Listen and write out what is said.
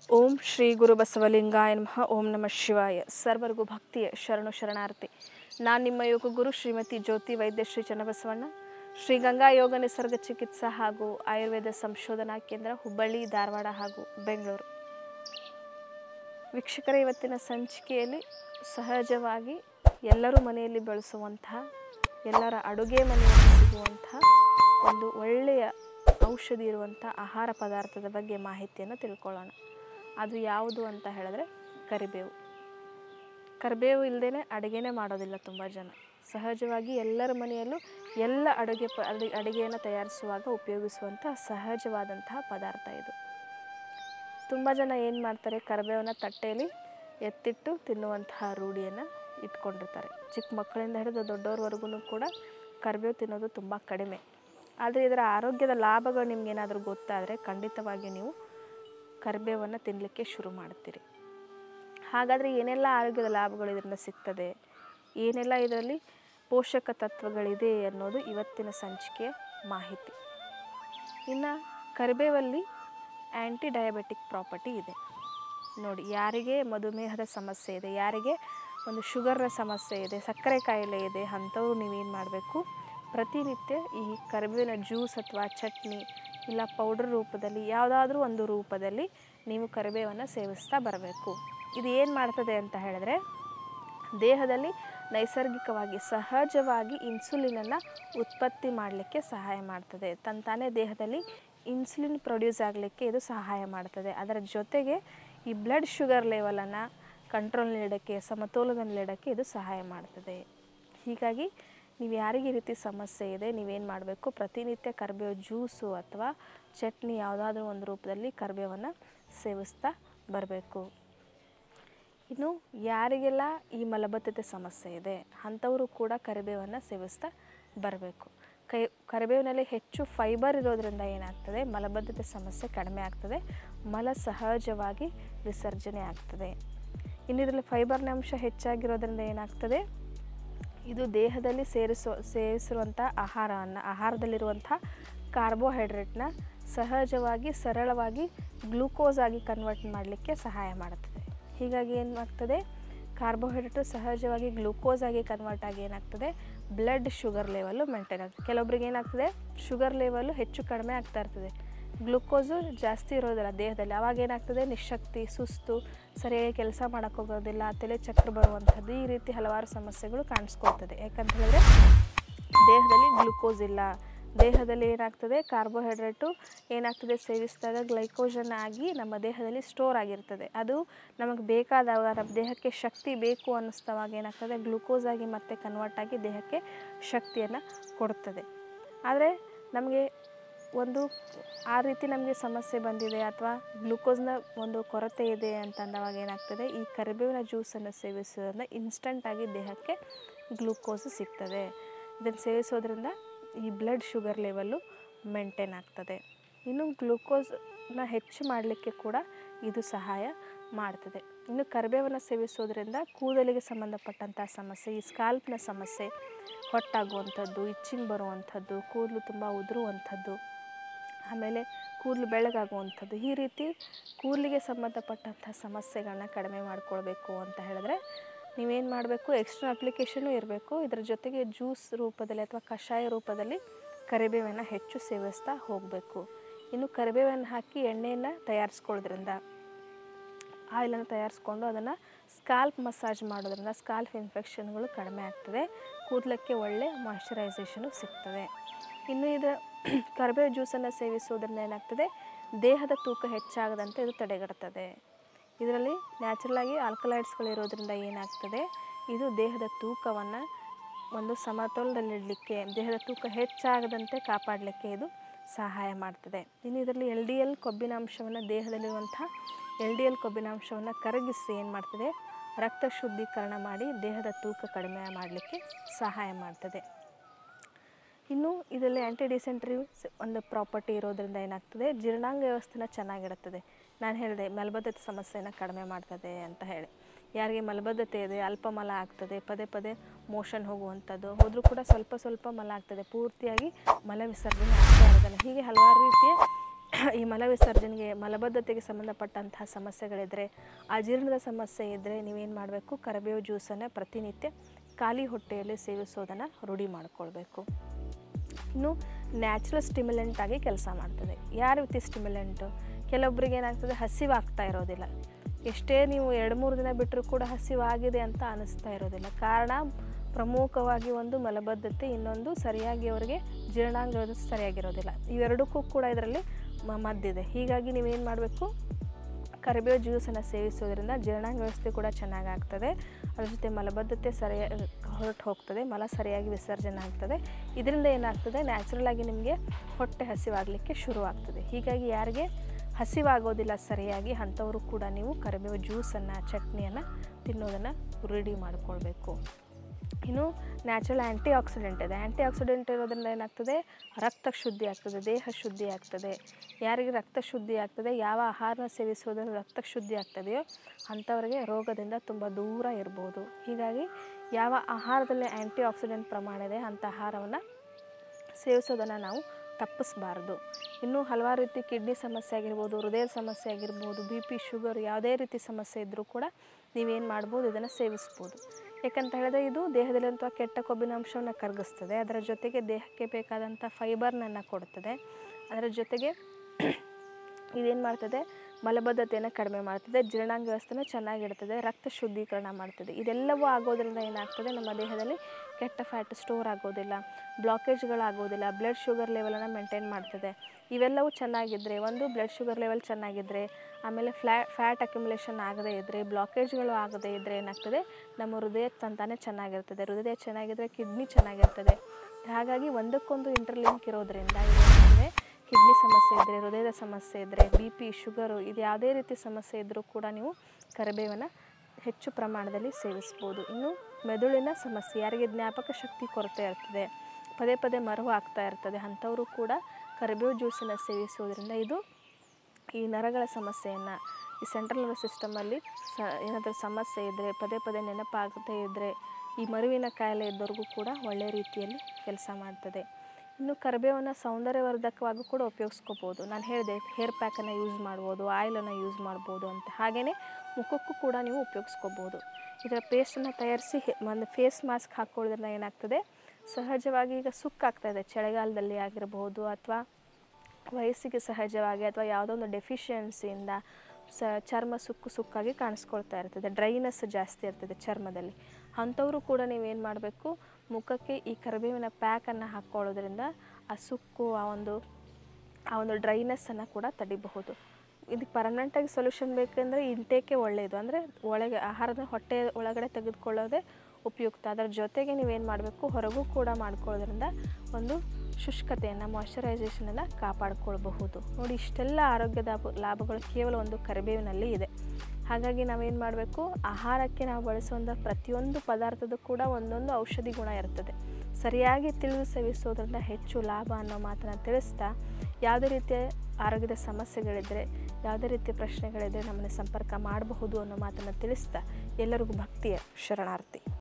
ಓಂ ಶ್ರೀ ಗುರು ಬಸವಲಿಂಗಾಯ ನಮಃ. ಓಂ ನಮಃ ಶಿವಾಯ. ಸರ್ವರಿಗೂ ಭಕ್ತಿಯ ಶರಣು ಶರಣಾರ್ಥಿ. ನಾನು ನಿಮ್ಮ ಯೋಗ ಗುರು ಶ್ರೀಮತಿ ಜ್ಯೋತಿ ವೈದ್ಯ ಶ್ರೀ ಚನ್ನಬಸವಣ್ಣ, ಶ್ರೀ ಗಂಗಾ ಯೋಗ ನಿಸರ್ಗ ಚಿಕಿತ್ಸಾ ಹಾಗೂ ಆಯುರ್ವೇದ ಸಂಶೋಧನಾ ಕೇಂದ್ರ, ಹುಬ್ಬಳ್ಳಿ, ಧಾರವಾಡ ಹಾಗೂ ಬೆಂಗಳೂರು. ವೀಕ್ಷಕರ, ಇವತ್ತಿನ ಸಂಚಿಕೆಯಲ್ಲಿ ಸಹಜವಾಗಿ ಎಲ್ಲರೂ ಮನೆಯಲ್ಲಿ ಬಳಸುವಂತಹ, ಎಲ್ಲರ ಅಡುಗೆ ಮನೆಯಲ್ಲಿ ಸಿಗುವಂತಹ ಒಂದು ಒಳ್ಳೆಯ ಔಷಧಿ ಇರುವಂಥ ಆಹಾರ ಪದಾರ್ಥದ ಬಗ್ಗೆ ಮಾಹಿತಿಯನ್ನು ತಿಳ್ಕೊಳ್ಳೋಣ. ಅದು ಯಾವುದು ಅಂತ ಹೇಳಿದ್ರೆ ಕರಿಬೇವು. ಕರಿಬೇವು ಇಲ್ಲದೇ ಅಡುಗೆನೇ ಮಾಡೋದಿಲ್ಲ ತುಂಬ ಜನ. ಸಹಜವಾಗಿ ಎಲ್ಲರ ಮನೆಯಲ್ಲೂ ಎಲ್ಲ ಅಡುಗೆಯನ್ನು ತಯಾರಿಸುವಾಗ ಉಪಯೋಗಿಸುವಂಥ ಸಹಜವಾದಂತಹ ಪದಾರ್ಥ ಇದು. ತುಂಬ ಜನ ಏನು ಮಾಡ್ತಾರೆ, ಕರಿಬೇವನ್ನ ತಟ್ಟೆಯಲ್ಲಿ ಎತ್ತಿಟ್ಟು ತಿನ್ನುವಂತಹ ರೂಢಿಯನ್ನು ಇಟ್ಕೊಂಡಿರ್ತಾರೆ. ಚಿಕ್ಕ ಮಕ್ಕಳಿಂದ ಹಿಡಿದು ದೊಡ್ಡವ್ರವರೆಗೂ ಕೂಡ ಕರಿಬೇವು ತಿನ್ನೋದು ತುಂಬ ಕಡಿಮೆ. ಆದರೆ ಇದರ ಆರೋಗ್ಯದ ಲಾಭಗಳು ನಿಮಗೇನಾದರೂ ಗೊತ್ತಾದರೆ ಖಂಡಿತವಾಗಿಯೂ ನೀವು ಕರಿಬೇವನ್ನು ತಿನ್ನಲಿಕ್ಕೆ ಶುರು ಮಾಡ್ತೀರಿ. ಹಾಗಾದರೆ ಏನೆಲ್ಲ ಆರೋಗ್ಯದ ಲಾಭಗಳು ಇದರಿಂದ ಸಿಗ್ತದೆ, ಏನೆಲ್ಲ ಇದರಲ್ಲಿ ಪೋಷಕ ತತ್ವಗಳಿದೆ ಅನ್ನೋದು ಇವತ್ತಿನ ಸಂಚಿಕೆಯ ಮಾಹಿತಿ. ಇನ್ನು ಕರಿಬೇವಲ್ಲಿ ಆ್ಯಂಟಿ ಡಯಾಬೆಟಿಕ್ ಪ್ರಾಪರ್ಟಿ ಇದೆ ನೋಡಿ. ಯಾರಿಗೆ ಮಧುಮೇಹದ ಸಮಸ್ಯೆ ಇದೆ, ಯಾರಿಗೆ ಒಂದು ಶುಗರ್ನ ಸಮಸ್ಯೆ ಇದೆ, ಸಕ್ಕರೆ ಕಾಯಿಲೆ ಇದೆ, ಅಂಥವ್ರು ನೀವೇನು ಮಾಡಬೇಕು, ಪ್ರತಿನಿತ್ಯ ಈ ಕರಿಬೇವಿನ ಜ್ಯೂಸ್ ಅಥವಾ ಚಟ್ನಿ ಇಲ್ಲ ಪೌಡರ್ ರೂಪದಲ್ಲಿ ಯಾವುದಾದ್ರೂ ಒಂದು ರೂಪದಲ್ಲಿ ನೀವು ಕರಿಬೇವನ್ನು ಸೇವಿಸ್ತಾ ಬರಬೇಕು. ಇದು ಏನು ಮಾಡ್ತದೆ ಅಂತ ಹೇಳಿದ್ರೆ, ದೇಹದಲ್ಲಿ ನೈಸರ್ಗಿಕವಾಗಿ ಸಹಜವಾಗಿ ಇನ್ಸುಲಿನನ್ನು ಉತ್ಪತ್ತಿ ಮಾಡಲಿಕ್ಕೆ ಸಹಾಯ ಮಾಡ್ತದೆ. ತಂತಾನೇ ದೇಹದಲ್ಲಿ ಇನ್ಸುಲಿನ್ ಪ್ರೊಡ್ಯೂಸ್ ಆಗಲಿಕ್ಕೆ ಇದು ಸಹಾಯ ಮಾಡ್ತದೆ. ಅದರ ಜೊತೆಗೆ ಈ ಬ್ಲಡ್ ಶುಗರ್ ಲೆವೆಲನ್ನು ಕಂಟ್ರೋಲ್ನಲ್ಲಿಡೋಕ್ಕೆ, ಸಮತೋಲನದಲ್ಲಿಡೋಕ್ಕೆ ಇದು ಸಹಾಯ ಮಾಡ್ತದೆ. ಹೀಗಾಗಿ ನೀವು ಯಾರಿಗೆ ಈ ರೀತಿ ಸಮಸ್ಯೆ ಇದೆ, ನೀವೇನು ಮಾಡಬೇಕು, ಪ್ರತಿನಿತ್ಯ ಕರಿಬೇವು ಜ್ಯೂಸು ಅಥವಾ ಚಟ್ನಿ ಯಾವುದಾದ್ರೂ ಒಂದು ರೂಪದಲ್ಲಿ ಕರಿಬೇವನ್ನು ಸೇವಿಸ್ತಾ ಬರಬೇಕು. ಇನ್ನು ಯಾರಿಗೆಲ್ಲ ಈ ಮಲಬದ್ಧತೆ ಸಮಸ್ಯೆ ಇದೆ ಅಂಥವರು ಕೂಡ ಕರಿಬೇವನ್ನು ಸೇವಿಸ್ತಾ ಬರಬೇಕು. ಕರಿಬೇವಿನಲ್ಲಿ ಹೆಚ್ಚು ಫೈಬರ್ ಇರೋದರಿಂದ ಏನಾಗ್ತದೆ, ಮಲಬದ್ಧತೆ ಸಮಸ್ಯೆ ಕಡಿಮೆ ಆಗ್ತದೆ, ಮಲ ಸಹಜವಾಗಿ ವಿಸರ್ಜನೆ ಆಗ್ತದೆ. ಇನ್ನು ಇದರಲ್ಲಿ ಫೈಬರ್ನ ಅಂಶ ಹೆಚ್ಚಾಗಿರೋದ್ರಿಂದ ಏನಾಗ್ತದೆ, ಇದು ದೇಹದಲ್ಲಿ ಸೇರಿಸಿರುವಂಥ ಆಹಾರದಲ್ಲಿರುವಂಥ ಕಾರ್ಬೋಹೈಡ್ರೇಟ್ನ ಸಹಜವಾಗಿ ಸರಳವಾಗಿ ಗ್ಲೂಕೋಸ್ ಆಗಿ ಕನ್ವರ್ಟ್ ಮಾಡಲಿಕ್ಕೆ ಸಹಾಯ ಮಾಡುತ್ತದೆ. ಹೀಗಾಗಿ ಏನಾಗ್ತದೆ, ಕಾರ್ಬೋಹೈಡ್ರೇಟು ಸಹಜವಾಗಿ ಗ್ಲೂಕೋಸ್ ಆಗಿ ಕನ್ವರ್ಟ್ ಆಗಿ ಏನಾಗ್ತದೆ, ಬ್ಲಡ್ ಶುಗರ್ ಲೆವೆಲ್ಲು ಮೇಂಟೈನ್ ಆಗ್ತದೆ. ಕೆಲವೊಬ್ರಿಗೆ ಏನಾಗ್ತದೆ, ಶುಗರ್ ಲೆವೆಲ್ಲು ಹೆಚ್ಚು ಕಡಿಮೆ ಆಗ್ತಾ ಇರ್ತದೆ, ಗ್ಲೂಕೋಸು ಜಾಸ್ತಿ ಇರೋದಿಲ್ಲ ದೇಹದಲ್ಲಿ. ಆವಾಗ ಏನಾಗ್ತದೆ, ನಿಶಕ್ತಿ, ಸುಸ್ತು, ಸರಿಯಾಗಿ ಕೆಲಸ ಮಾಡೋಕ್ಕೋಗೋದಿಲ್ಲ, ತಲೆ ಚಕ್ರ ಬರುವಂಥದ್ದು, ಈ ರೀತಿ ಹಲವಾರು ಸಮಸ್ಯೆಗಳು ಕಾಣಿಸ್ಕೊಳ್ತದೆ. ಯಾಕಂತ ಹೇಳಿದ್ರೆ ದೇಹದಲ್ಲಿ ಗ್ಲೂಕೋಸ್ ಇಲ್ಲ. ದೇಹದಲ್ಲಿ ಏನಾಗ್ತದೆ, ಕಾರ್ಬೋಹೈಡ್ರೇಟು ಏನಾಗ್ತದೆ, ಸೇವಿಸಿದಾಗ ಗ್ಲೈಕೋಜನ್ ಆಗಿ ನಮ್ಮ ದೇಹದಲ್ಲಿ ಸ್ಟೋರ್ ಆಗಿರ್ತದೆ. ಅದು ನಮಗೆ ಬೇಕಾದಾಗ, ನಮ್ಮ ದೇಹಕ್ಕೆ ಶಕ್ತಿ ಬೇಕು ಅನ್ನಿಸ್ತವಾಗ ಏನಾಗ್ತದೆ, ಗ್ಲೂಕೋಸ್ ಆಗಿ ಮತ್ತೆ ಕನ್ವರ್ಟ್ ಆಗಿ ದೇಹಕ್ಕೆ ಶಕ್ತಿಯನ್ನು ಕೊಡ್ತದೆ. ಆದರೆ ನಮಗೆ ಒಂದು ಆ ರೀತಿ ನಮಗೆ ಸಮಸ್ಯೆ ಬಂದಿದೆ ಅಥವಾ ಗ್ಲೂಕೋಸ್ನ ಒಂದು ಕೊರತೆ ಇದೆ ಅಂತಂದವಾಗ ಏನಾಗ್ತದೆ, ಈ ಕರಿಬೇವಿನ ಜ್ಯೂಸನ್ನು ಸೇವಿಸೋದ್ರಿಂದ ಇನ್ಸ್ಟಂಟಾಗಿ ದೇಹಕ್ಕೆ ಗ್ಲೂಕೋಸ್ ಸಿಗ್ತದೆ. ಇದನ್ನು ಸೇವಿಸೋದ್ರಿಂದ ಈ ಬ್ಲಡ್ ಶುಗರ್ ಲೆವೆಲ್ಲು ಮೇಂಟೈನ್ ಆಗ್ತದೆ. ಇನ್ನು ಗ್ಲೂಕೋಸ್ನ ಹೆಚ್ಚು ಮಾಡಲಿಕ್ಕೆ ಕೂಡ ಇದು ಸಹಾಯ ಮಾಡ್ತದೆ. ಇನ್ನು ಕರಿಬೇವನ್ನು ಸೇವಿಸೋದ್ರಿಂದ ಕೂದಲಿಗೆ ಸಂಬಂಧಪಟ್ಟಂಥ ಸಮಸ್ಯೆ, ಈ ಸ್ಕಾಲ್ಪ್ನ ಸಮಸ್ಯೆ, ಹೊಟ್ಟಾಗುವಂಥದ್ದು, ಇಚ್ಚಿಂಗ್ ಬರುವಂಥದ್ದು, ಕೂದಲು ತುಂಬ ಉದುರುವಂಥದ್ದು, ಆಮೇಲೆ ಕೂದಲು ಬೆಳ್ಳಗಾಗುವಂಥದ್ದು, ಈ ರೀತಿ ಕೂದಲಿಗೆ ಸಂಬಂಧಪಟ್ಟಂಥ ಸಮಸ್ಯೆಗಳನ್ನ ಕಡಿಮೆ ಮಾಡ್ಕೊಳ್ಬೇಕು ಅಂತ ಹೇಳಿದ್ರೆ ನೀವೇನು ಮಾಡಬೇಕು, ಎಕ್ಸ್ಟ್ರಾ ಅಪ್ಲಿಕೇಶನು ಇರಬೇಕು. ಇದರ ಜೊತೆಗೆ ಜ್ಯೂಸ್ ರೂಪದಲ್ಲಿ ಅಥವಾ ಕಷಾಯ ರೂಪದಲ್ಲಿ ಕರಿಬೇವನ್ನು ಹೆಚ್ಚು ಸೇವಿಸ್ತಾ ಹೋಗಬೇಕು. ಇನ್ನು ಕರಿಬೇವನ್ನು ಹಾಕಿ ಎಣ್ಣೆಯನ್ನು ತಯಾರಿಸ್ಕೊಳ್ಳೋದ್ರಿಂದ, ಆಯಿಲನ್ನು ತಯಾರಿಸ್ಕೊಂಡು ಅದನ್ನು ಸ್ಕಾಲ್ಪ್ ಮಸಾಜ್ ಮಾಡೋದ್ರಿಂದ ಸ್ಕಾಲ್ಪ್ ಇನ್ಫೆಕ್ಷನ್ಗಳು ಕಡಿಮೆ ಆಗ್ತದೆ, ಕೂದಲಕ್ಕೆ ಒಳ್ಳೆ ಮಾಯ್ಶ್ಚರೈಸೇಷನು ಸಿಗ್ತದೆ. ಇನ್ನು ಇದು ಕರಿಬೇವು ಜ್ಯೂಸನ್ನು ಸೇವಿಸೋದ್ರಿಂದ ಏನಾಗ್ತದೆ, ದೇಹದ ತೂಕ ಹೆಚ್ಚಾಗದಂತೆ ಇದು ತಡೆಗಟ್ತದೆ. ಇದರಲ್ಲಿ ನ್ಯಾಚುರಲಾಗಿ ಆಲ್ಕಲಾಯ್ಡ್ಸ್ಗಳಿರೋದ್ರಿಂದ ಏನಾಗ್ತದೆ, ಇದು ದೇಹದ ತೂಕವನ್ನು ಒಂದು ಸಮತೋಲನದಲ್ಲಿಡಲಿಕ್ಕೆ, ದೇಹದ ತೂಕ ಹೆಚ್ಚಾಗದಂತೆ ಕಾಪಾಡಲಿಕ್ಕೆ ಇದು ಸಹಾಯ ಮಾಡ್ತದೆ. ಇನ್ನು ಇದರಲ್ಲಿ LDL ಕೊಬ್ಬಿನಾಂಶವನ್ನು, ದೇಹದಲ್ಲಿರುವಂಥ LDL ಕೊಬ್ಬಿನಾಂಶವನ್ನು ಕರಗಿಸಿ ಏನು ಮಾಡ್ತದೆ, ರಕ್ತ ಶುದ್ಧೀಕರಣ ಮಾಡಿ ದೇಹದ ತೂಕ ಕಡಿಮೆ ಮಾಡಲಿಕ್ಕೆ ಸಹಾಯ ಮಾಡ್ತದೆ. ಇನ್ನು ಇದರಲ್ಲಿ ಆ್ಯಂಟಿಡಿಸೆಂಟ್ರಿ ಒಂದು ಪ್ರಾಪರ್ಟಿ ಇರೋದ್ರಿಂದ ಏನಾಗ್ತದೆ, ಜೀರ್ಣಾಂಗ ವ್ಯವಸ್ಥೆನ ಚೆನ್ನಾಗಿಡುತ್ತದೆ. ನಾನು ಹೇಳಿದೆ ಮಲಬದ್ಧತೆ ಸಮಸ್ಯೆಯನ್ನು ಕಡಿಮೆ ಮಾಡ್ತದೆ ಅಂತ ಹೇಳಿ. ಯಾರಿಗೆ ಮಲಬದ್ಧತೆ ಇದೆ, ಅಲ್ಪ ಮಲ ಆಗ್ತದೆ, ಪದೇ ಪದೇ ಮೋಷನ್ ಹೋಗುವಂಥದ್ದು, ಹೋದರೂ ಕೂಡ ಸ್ವಲ್ಪ ಸ್ವಲ್ಪ ಮಲ ಆಗ್ತದೆ, ಪೂರ್ತಿಯಾಗಿ ಮಲ ವಿಸರ್ಜನೆ ಆಗ್ತಾ ಇರೋದಿಲ್ಲ, ಹೀಗೆ ಹಲವಾರು ರೀತಿಯ ಈ ಮಲ ವಿಸರ್ಜನೆಗೆ ಮಲಬದ್ಧತೆಗೆ ಸಂಬಂಧಪಟ್ಟಂತಹ ಸಮಸ್ಯೆಗಳಿದ್ದರೆ, ಅಜೀರ್ಣದ ಸಮಸ್ಯೆ ಇದ್ದರೆ ನೀವೇನು ಮಾಡಬೇಕು, ಕರಿಬೇವು ಜ್ಯೂಸನ್ನು ಪ್ರತಿನಿತ್ಯ ಖಾಲಿ ಹೊಟ್ಟೆಯಲ್ಲಿ ಸೇವಿಸೋದನ್ನು ರೂಢಿ ಮಾಡಿಕೊಳ್ಬೇಕು. ಇನ್ನು ನ್ಯಾಚುರಲ್ ಸ್ಟಿಮ್ಯುಲೆಂಟ್ ಆಗಿ ಕೆಲಸ ಮಾಡ್ತದೆ. ಯಾವ ರೀತಿ ಸ್ಟಿಮ್ಯುಲೆಂಟು? ಕೆಲವೊಬ್ಬರಿಗೆ ಏನಾಗ್ತದೆ, ಹಸಿವಾಗ್ತಾ ಇರೋದಿಲ್ಲ. ಎಷ್ಟೇ ನೀವು 2-3 ದಿನ ಬಿಟ್ಟರೂ ಕೂಡ ಹಸಿವಾಗಿದೆ ಅಂತ ಅನ್ನಿಸ್ತಾ ಇರೋದಿಲ್ಲ. ಕಾರಣ ಪ್ರಮುಖವಾಗಿ ಒಂದು ಮಲಬದ್ಧತೆ, ಇನ್ನೊಂದು ಸರಿಯಾಗಿ ಅವರಿಗೆ ಜೀರ್ಣಾಂಗ ವ್ಯವಸ್ಥೆ ಸರಿಯಾಗಿರೋದಿಲ್ಲ. ಇವೆರಡಕ್ಕೂ ಕೂಡ ಇದರಲ್ಲಿ ಮದ್ದಿದೆ. ಹೀಗಾಗಿ ನೀವೇನು ಮಾಡಬೇಕು, ಕರಿಬೇವು ಜ್ಯೂಸನ್ನು ಸೇವಿಸೋದ್ರಿಂದ ಜೀರ್ಣಾಂಗ ವ್ಯವಸ್ಥೆ ಕೂಡ ಚೆನ್ನಾಗಾಗ್ತದೆ. ಅದ್ರ ಜೊತೆ ಮಲಬದ್ಧತೆ ಹೊರಟು ಹೋಗ್ತದೆ, ಮಲ ಸರಿಯಾಗಿ ವಿಸರ್ಜನೆ ಆಗ್ತದೆ. ಇದರಿಂದ ಏನಾಗ್ತದೆ, ನ್ಯಾಚುರಲಾಗಿ ನಿಮಗೆ ಹೊಟ್ಟೆ ಹಸಿವಾಗಲಿಕ್ಕೆ ಶುರುವಾಗ್ತದೆ. ಹೀಗಾಗಿ ಯಾರಿಗೆ ಹಸಿವಾಗೋದಿಲ್ಲ ಸರಿಯಾಗಿ ಅಂಥವರು ಕೂಡ ನೀವು ಕರಿಬೇವು ಜ್ಯೂಸನ್ನು, ಚಟ್ನಿಯನ್ನು ತಿನ್ನೋದನ್ನು ರೂಢಿ ಮಾಡಿಕೊಳ್ಬೇಕು. ಇನ್ನು ನ್ಯಾಚುರಲ್ ಆ್ಯಂಟಿ ಆಕ್ಸಿಡೆಂಟ್ ಇದೆ. ಆ್ಯಂಟಿ ಆಕ್ಸಿಡೆಂಟ್ ಇರೋದ್ರಿಂದ ಏನಾಗ್ತದೆ, ರಕ್ತ ಶುದ್ಧಿ ಆಗ್ತದೆ, ದೇಹ ಶುದ್ಧಿ ಆಗ್ತದೆ. ಯಾರಿಗೆ ರಕ್ತ ಶುದ್ಧಿ ಆಗ್ತದೆ, ಯಾವ ಆಹಾರನ ಸೇವಿಸೋದ್ರಿಂದ ರಕ್ತ ಶುದ್ಧಿ ಆಗ್ತದೆಯೋ ಅಂಥವ್ರಿಗೆ ರೋಗದಿಂದ ತುಂಬ ದೂರ ಇರ್ಬೋದು. ಹೀಗಾಗಿ ಯಾವ ಆಹಾರದಲ್ಲಿ ಆ್ಯಂಟಿ ಆಕ್ಸಿಡೆಂಟ್ ಪ್ರಮಾಣ ಇದೆ ಅಂಥ ಆಹಾರವನ್ನು ಸೇವಿಸೋದನ್ನು ನಾವು ತಪ್ಪಿಸಬಾರ್ದು. ಇನ್ನೂ ಹಲವಾರು ರೀತಿ ಕಿಡ್ನಿ ಸಮಸ್ಯೆ ಆಗಿರ್ಬೋದು, ಹೃದಯದ ಸಮಸ್ಯೆ ಆಗಿರ್ಬೋದು, BP, ಶುಗರ್ ಯಾವುದೇ ರೀತಿ ಸಮಸ್ಯೆ ಇದ್ದರೂ ಕೂಡ ನೀವೇನು ಮಾಡ್ಬೋದು, ಇದನ್ನು ಸೇವಿಸ್ಬೋದು. ಯಾಕಂತ ಹೇಳಿದ್ರೆ ಇದು ದೇಹದಲ್ಲಿರುವಂಥ ಕೆಟ್ಟ ಕೊಬ್ಬಿನ ಅಂಶವನ್ನು ಕರಗಿಸ್ತದೆ. ಅದರ ಜೊತೆಗೆ ದೇಹಕ್ಕೆ ಬೇಕಾದಂಥ ಫೈಬರ್ನನ್ನು ಕೊಡ್ತದೆ. ಅದರ ಜೊತೆಗೆ ಇದೇನು ಮಾಡ್ತದೆ, ಮಲಬದ್ಧತೆಯನ್ನು ಕಡಿಮೆ ಮಾಡ್ತದೆ, ಜೀರ್ಣಾಂಗ ವ್ಯವಸ್ಥೆನ ಚೆನ್ನಾಗಿಡ್ತದೆ, ರಕ್ತ ಶುದ್ಧೀಕರಣ ಮಾಡ್ತದೆ. ಇದೆಲ್ಲವೂ ಆಗೋದ್ರಿಂದ ಏನಾಗ್ತದೆ, ನಮ್ಮ ದೇಹದಲ್ಲಿ ಕೆಟ್ಟ ಫ್ಯಾಟ್ ಸ್ಟೋರ್ ಆಗೋದಿಲ್ಲ, ಬ್ಲಾಕೇಜ್ಗಳಾಗೋದಿಲ್ಲ, ಬ್ಲಡ್ ಶುಗರ್ ಲೆವೆಲನ್ನು ಮೇಂಟೈನ್ ಮಾಡ್ತದೆ. ಇವೆಲ್ಲವೂ ಚೆನ್ನಾಗಿದ್ದರೆ, ಒಂದು ಬ್ಲಡ್ ಶುಗರ್ ಲೆವೆಲ್ ಚೆನ್ನಾಗಿದ್ದರೆ, ಆಮೇಲೆ ಫ್ಯಾಟ್ ಅಕ್ಯುಮುಲೇಷನ್ ಆಗದೇ ಇದ್ದರೆ, ಬ್ಲಾಕೇಜ್ಗಳು ಆಗದೇ ಇದ್ದರೆ ಏನಾಗ್ತದೆ, ನಮ್ಮ ಹೃದಯ ತಂತಾನೆ ಚೆನ್ನಾಗಿರ್ತದೆ. ಹೃದಯ ಚೆನ್ನಾಗಿದ್ದರೆ ಕಿಡ್ನಿ ಚೆನ್ನಾಗಿರ್ತದೆ. ಹಾಗಾಗಿ ಒಂದಕ್ಕೊಂದು ಇಂಟರ್ಲಿಂಕ್ ಇರೋದ್ರಿಂದ ಏನಾಗ್ತದೆ, ಕಿಡ್ನಿ ಸಮಸ್ಯೆ ಇದ್ದರೆ, ಹೃದಯದ ಸಮಸ್ಯೆ ಇದ್ದರೆ, BP, ಶುಗರು, ಇದು ಯಾವುದೇ ರೀತಿ ಸಮಸ್ಯೆ ಇದ್ದರೂ ಕೂಡ ನೀವು ಕರಿಬೇವನ್ನು ಹೆಚ್ಚು ಪ್ರಮಾಣದಲ್ಲಿ ಸೇವಿಸ್ಬೋದು. ಇನ್ನು ಮೆದುಳಿನ ಸಮಸ್ಯೆ, ಯಾರಿಗೆ ಜ್ಞಾಪಕ ಶಕ್ತಿ ಕೊರತೆ ಇರ್ತದೆ, ಪದೇ ಪದೇ ಮರೆವು ಆಗ್ತಾ ಇರ್ತದೆ, ಅಂಥವರು ಕೂಡ ಕರಿಬೇವು ಜ್ಯೂಸನ್ನು ಸೇವಿಸೋದ್ರಿಂದ ಇದು ಈ ನರಗಳ ಸಮಸ್ಯೆಯನ್ನು, ಈ ಸೆಂಟ್ರಲ್ ನರ್ವಸ್ ಸಿಸ್ಟಮಲ್ಲಿ ಏನಾದರೂ ಸಮಸ್ಯೆ ಇದ್ದರೆ, ಪದೇ ಪದೇ ನೆನಪಾಗದೇ ಇದ್ದರೆ, ಈ ಮರುವಿನ ಕಾಯಿಲೆ ಇದ್ದವ್ರಿಗೂ ಕೂಡ ಒಳ್ಳೆಯ ರೀತಿಯಲ್ಲಿ ಕೆಲಸ ಮಾಡ್ತದೆ. ಇನ್ನು ಕರಿಬೇವನ್ನು ಸೌಂದರ್ಯವರ್ಧಕವಾಗೂ ಕೂಡ ಉಪಯೋಗಿಸ್ಕೋಬೋದು. ನಾನು ಹೇಳಿದೆ, ಹೇರ್ ಪ್ಯಾಕನ್ನು ಯೂಸ್ ಮಾಡ್ಬೋದು, ಆಯಿಲನ್ನು ಯೂಸ್ ಮಾಡ್ಬೋದು ಅಂತ. ಹಾಗೆಯೇ ಮುಖಕ್ಕೂ ಕೂಡ ನೀವು ಉಪಯೋಗಿಸ್ಕೋಬೋದು. ಇದರ ಪೇಸ್ಟನ್ನು ತಯಾರಿಸಿ ಒಂದು ಫೇಸ್ ಮಾಸ್ಕ್ ಹಾಕ್ಕೊಳ್ಳೋದ್ರಿಂದ ಏನಾಗ್ತದೆ, ಸಹಜವಾಗಿ ಈಗ ಸುಕ್ಕಾಗ್ತಾಯಿದೆ, ಚಳಿಗಾಲದಲ್ಲಿ ಆಗಿರ್ಬೋದು ಅಥವಾ ವಯಸ್ಸಿಗೆ ಸಹಜವಾಗಿ ಅಥವಾ ಯಾವುದೋ ಒಂದು ಡೆಫಿಷಿಯನ್ಸಿಯಿಂದ ಚರ್ಮ ಸುಕ್ಕಾಗಿ ಕಾಣಿಸ್ಕೊಳ್ತಾ ಇರ್ತದೆ, ಡ್ರೈನೆಸ್ ಜಾಸ್ತಿ ಇರ್ತದೆ ಚರ್ಮದಲ್ಲಿ. ಅಂಥವರು ಕೂಡ ನೀವೇನು ಮಾಡಬೇಕು, ಮುಖಕ್ಕೆ ಈ ಕರಿಬೇವಿನ ಪ್ಯಾಕನ್ನು ಹಾಕ್ಕೊಳ್ಳೋದ್ರಿಂದ ಆ ಸುಕ್ಕು, ಆ ಒಂದು ಡ್ರೈನೆಸ್ಸನ್ನು ಕೂಡ ತಡಿಬಹುದು. ಇದಕ್ಕೆ ಪರ್ಮನೆಂಟಾಗಿ ಸೊಲ್ಯೂಷನ್ ಬೇಕೆಂದರೆ ಇಂಟೇಕೆ ಒಳ್ಳೆಯದು. ಅಂದರೆ ಒಳಗೆ ಆಹಾರದ ಹೊಟ್ಟೆ ಒಳಗಡೆ ತೆಗೆದುಕೊಳ್ಳೋದೇ ಉಪಯುಕ್ತ. ಅದರ ಜೊತೆಗೆ ನೀವೇನು ಮಾಡಬೇಕು, ಹೊರಗೂ ಕೂಡ ಮಾಡ್ಕೊಳ್ಳೋದ್ರಿಂದ ಒಂದು ಶುಷ್ಕತೆಯನ್ನು, ಮಾಯ್ಶ್ಚರೈಸೇಷನನ್ನು ಕಾಪಾಡಿಕೊಳ್ಬಹುದು. ನೋಡಿ, ಇಷ್ಟೆಲ್ಲ ಆರೋಗ್ಯದ ಲಾಭಗಳು ಕೇವಲ ಒಂದು ಕರಿಬೇವಿನಲ್ಲಿ ಇದೆ. ಹಾಗಾಗಿ ನಾವೇನು ಮಾಡಬೇಕು, ಆಹಾರಕ್ಕೆ ನಾವು ಬಳಸುವಂಥ ಪ್ರತಿಯೊಂದು ಪದಾರ್ಥದ ಕೂಡ ಒಂದೊಂದು ಔಷಧಿ ಗುಣ ಇರ್ತದೆ. ಸರಿಯಾಗಿ ತಿಳಿದು ಸೇವಿಸೋದ್ರಿಂದ ಹೆಚ್ಚು ಲಾಭ ಅನ್ನೋ ಮಾತನ್ನು ತಿಳಿಸ್ತಾ, ಯಾವುದೇ ರೀತಿಯ ಆರೋಗ್ಯದ ಸಮಸ್ಯೆಗಳಿದ್ದರೆ, ಯಾವುದೇ ರೀತಿಯ ಪ್ರಶ್ನೆಗಳಿದ್ದರೆ ನಮ್ಮನ್ನು ಸಂಪರ್ಕ ಮಾಡಬಹುದು ಅನ್ನೋ ಮಾತನ್ನು ತಿಳಿಸ್ತಾ ಎಲ್ಲರಿಗೂ ಭಕ್ತಿಯ ಶರಣಾರ್ಥಿ.